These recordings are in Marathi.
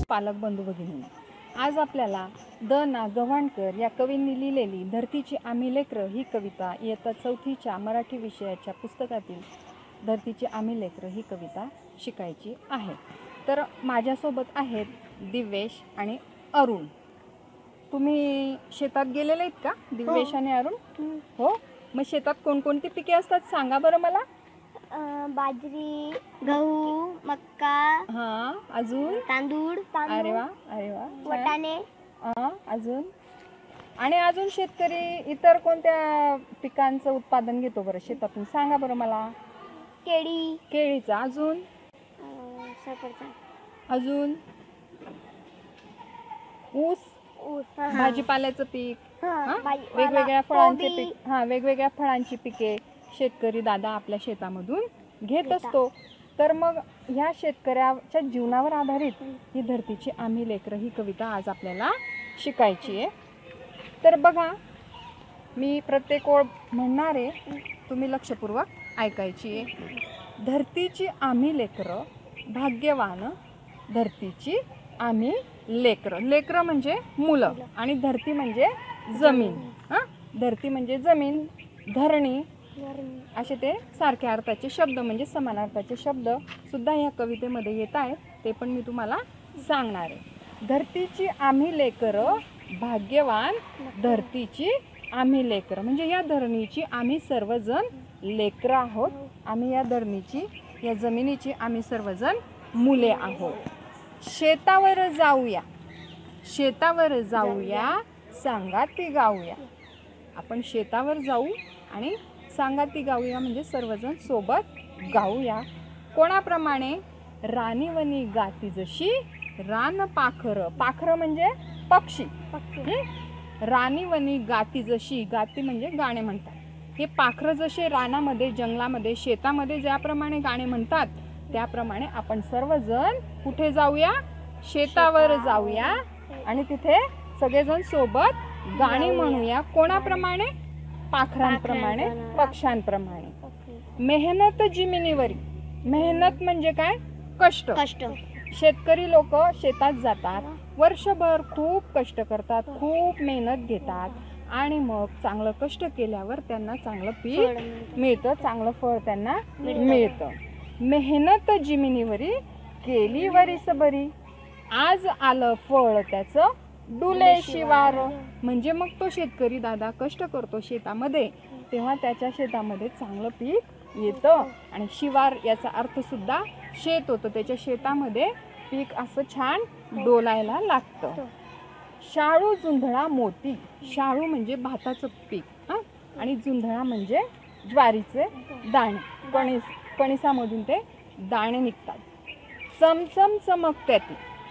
पालक बंधू भगिनी, आज आपल्याला द ना गव्हाणकर या कवींनी लिहिलेली धरतीची आम्ही लेकरं ही कविता इयत्ता 4थीच्या मराठी विषयाच्या पुस्तकातील धरतीची आम्ही लेकरं ही कविता शिकायची आहे. तर माझ्यासोबत आहेत दिव्येश आणि अरुण. तुम्ही शेतात गेलेले आहेत का दिव्येश आणि अरुण? हो. मग शेतात कोणकोणती पिके असतात सांगा बरं मला. बाजरी, गहू, मक्का, हां, अजून तांदूळ, अरे वा अरे वा, वाटाणे, अजून आणि अजून शेतकरी इतर कोणत्या पिकांचं उत्पादन घेतो बरं शेतातून सांगा बरं मला. केळी, केळीचं, अजून सफरचंद, अजून ऊस, भाजीपाल्याचं पीक, वेगवेगळ्या फळांचे पीक, वेगवेगळ्या फळांची पिके शेतकरी दादा आपल्या शेतामधून घेत असतो. तर मग ह्या शेतकऱ्याच्या जीवनावर आधारित ही धरतीची आम्ही लेकरं ही कविता आज आपल्याला शिकायची आहे. तर बघा, मी प्रत्येक ओळ म्हणणार आहे, तुम्ही लक्षपूर्वक ऐकायची आहे. धरतीची आम्ही लेकरं भाग्यवान, धरतीची आम्ही लेकरं. लेकरं म्हणजे मुलं आणि धरती म्हणजे जमीन. धरती म्हणजे जमीन, धरणी असे ते सारख्या अर्थाचे शब्द म्हणजे समानार्थाचे शब्द सुद्धा या कवितेमध्ये येत आहेत. ते पण मी तुम्हाला सांगणार आहे. धरतीची आम्ही लेकरं भाग्यवान, धरतीची आम्ही लेकरं म्हणजे या धरणीची आम्ही सर्वजण लेकरं आहोत. आम्ही या धरणीची, या जमिनीची आम्ही सर्वजण मुले आहोत. शेतावर जाऊया, शेतावर जाऊया, सांगाती गाऊया. आपण शेतावर जाऊ आणि सांगाती गाऊया म्हणजे सर्वजण सोबत गाऊया. कोणाप्रमाणे? राणीवनी गाती जशी रान पाखरं. पाखरं म्हणजे पक्षी. राणीवनी गाती जशी, गाती म्हणजे गाणे म्हणतात. हे पाखरं जसे रानामध्ये, जंगलामध्ये, शेतामध्ये ज्याप्रमाणे गाणे म्हणतात त्याप्रमाणे आपण सर्वजण कुठे जाऊया? शेतावर जाऊया आणि तिथे सगळेजण सोबत गाणी म्हणूया. कोणाप्रमाणे? पाखरांप्रमाणे, पक्ष्यांप्रमाणे. मेहनत जिमिनीवरी. मेहनत म्हणजे काय? कष्ट. शेतकरी लोक शेतात जातात, वर्षभर खूप कष्ट करतात, खूप मेहनत घेतात आणि मग चांगलं कष्ट केल्यावर त्यांना चांगलं पीक मिळतं, चांगलं फळ त्यांना मिळतं. मेहनत जिमिनीवरी केली वरीस बरी, आज आलं फळ त्याचं डुले शिवार. म्हणजे मग तो शेतकरी दादा कष्ट करतो शेतामध्ये, तेव्हा त्याच्या शेतामध्ये चांगलं पीक येतं. आणि शिवार याचा अर्थ सुद्धा शेत होतं. त्याच्या शेतामध्ये पीक असं छान डोलायला लागतं. शाळू जुंधळा मोती. शाळू म्हणजे भाताचं पीक आणि जुंधळा म्हणजे ज्वारीचे दाणे. कणिसामधून ते दाणे निघतात. चमचम चमकत्याती.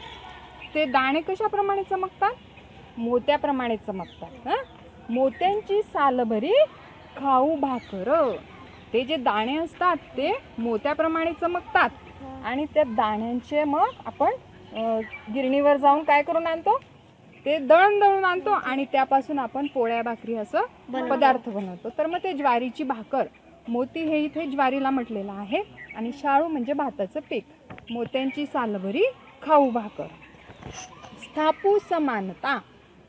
ते दाणे कशाप्रमाणे चमकतात? मोत्याप्रमाणे चमकतात. मोत्यांची सालभरी खाऊ भाकर. ते जे दाणे असतात ते मोत्याप्रमाणे चमकतात आणि त्या दाण्यांचे मग आपण गिरणीवर जाऊन काय करून आणतो? ते दळून आणतो आणि त्यापासून आपण पोळ्या भाकरी असं पदार्थ बनवतो. तर मग ते ज्वारीची भाकर. मोती हे इथे ज्वारीला म्हटलेलं आहे आणि शाळू म्हणजे भाताचं पीक. मोत्यांची सालभरी खाऊ भाकर. स्थापू समानता,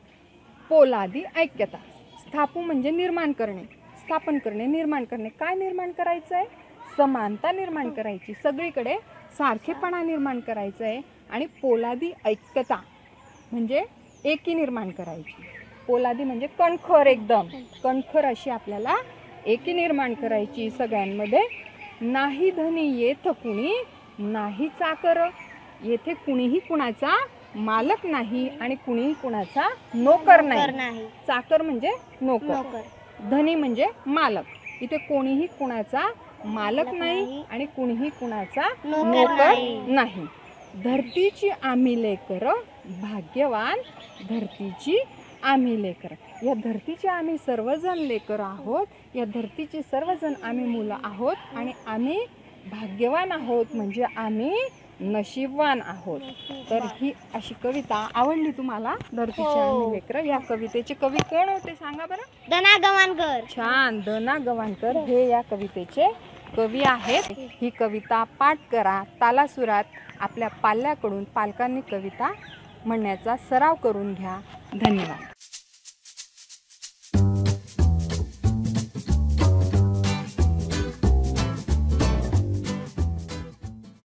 पोलादी ऐक्यता. स्थापू म्हणजे निर्माण करणे, स्थापन करणे, निर्माण करणे. काय निर्माण करायचं आहे? समानता निर्माण करायची, सगळीकडे सारखेपणा निर्माण करायचं आहे. आणि पोलादी ऐक्यता म्हणजे एकी निर्माण करायची. पोलादी म्हणजे कणखर, एकदम कणखर अशी आपल्याला एकी निर्माण करायची सगळ्यांमध्ये. नाही धनी येथ कुणी नाही चाकर. येथे कुणीही कुणाचा मालक नाही आणि कुणीही कुणाचा नोकर नाही. चाकर म्हणजे नोकर, धनी म्हणजे मालक. इथे कोणीही कुणाचा मालक नाही आणि कुणीही कुणाचा नोकर नाही. धरतीची आम्ही लेकरं भाग्यवान, धरतीची आम्ही लेकरं. या धरतीचे आम्ही सर्वजण लेकरं आहोत. या धरतीचे सर्वजण आम्ही मुलं आहोत आणि आम्ही भाग्यवान आहोत म्हणजे आम्ही नशीबवान आहोत. तर ही अशी कविता आवडली तुम्हाला, धरतीची आम्ही लेकरं. या कवितेचे कवी कोण होते सांगा बरं? द ना गव्हाणकर. छान, द ना गव्हाणकर हे या कवितेचे कवी आहेत. ही कविता पाठ करा तालासुरात. आपल्या पाल्यांकडून पालकांनी कविता म्हणण्याचा सराव करून घ्या. धन्यवाद.